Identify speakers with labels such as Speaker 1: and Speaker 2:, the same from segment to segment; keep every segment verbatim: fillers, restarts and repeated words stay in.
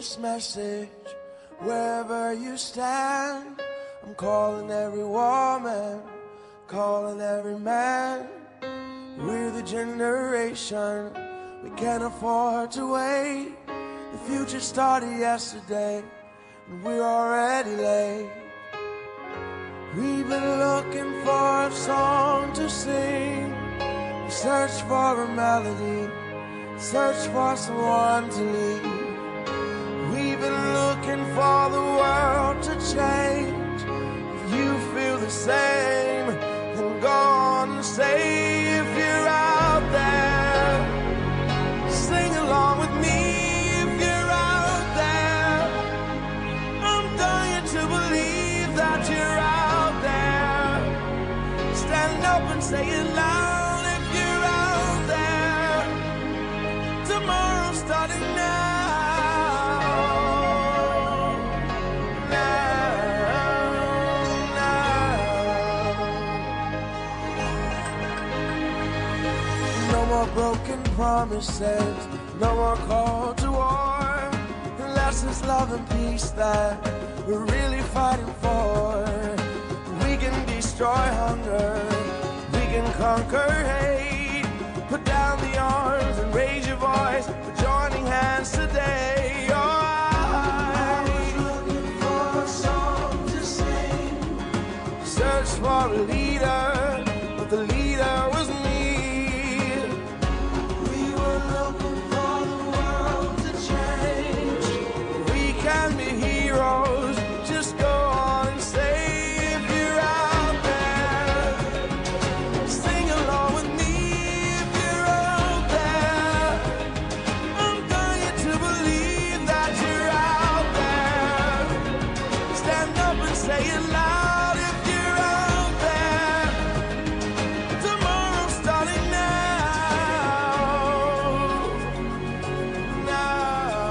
Speaker 1: this message, wherever you stand, I'm calling every woman, calling every man. We're the generation, we can't afford to wait. The future started yesterday, and we're already late. We've been looking for a song to sing. We search for a melody, search for someone to lead. We've been looking for the world to change. If you feel the same, then go on and say, if you're out there, sing along with me. If you're out there, I'm dying to believe that you're out there. Stand up and say it loud. If you're out there, tomorrow's starting now. No more broken promises, no more call to war, unless it's love and peace that we're really fighting for. We can destroy hunger, we can conquer hate. Put down the arms and raise your voice. We're joining hands today. Oh, I was looking for a song to sing, search for a leader, but the leader was me. Can be heroes, just go on and say, if you're out there, sing along with me. If you're out there, I'm dying to believe that you're out there. Stand up and say it loud. If you're out there, tomorrow's starting now. Now.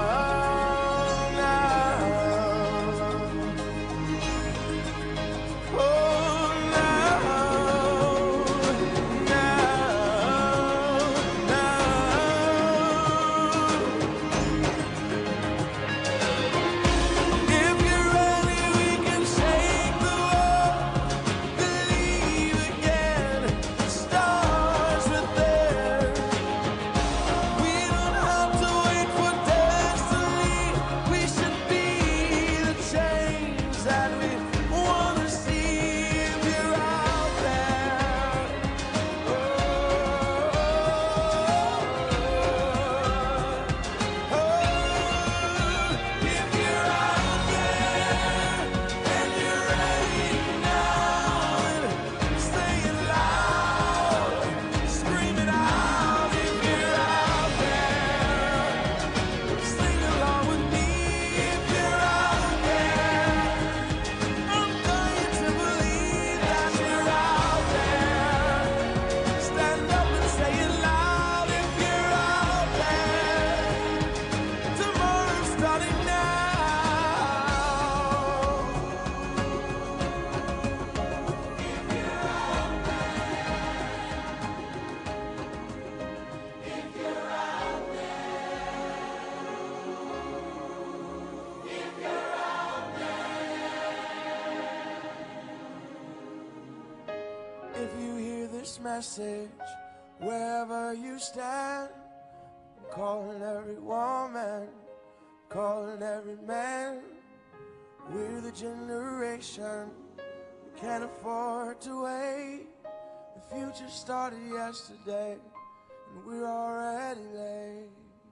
Speaker 1: If you hear this message, wherever you stand, I'm calling every woman, calling every man. We're the generation, we can't afford to wait. The future started yesterday, and we're already late.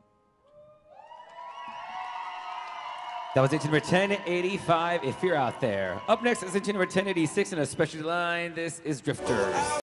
Speaker 2: That was engine number ten eighty-five, If You're Out There. Up next is engine number ten eighty-six in a specialty line. This is Drifters.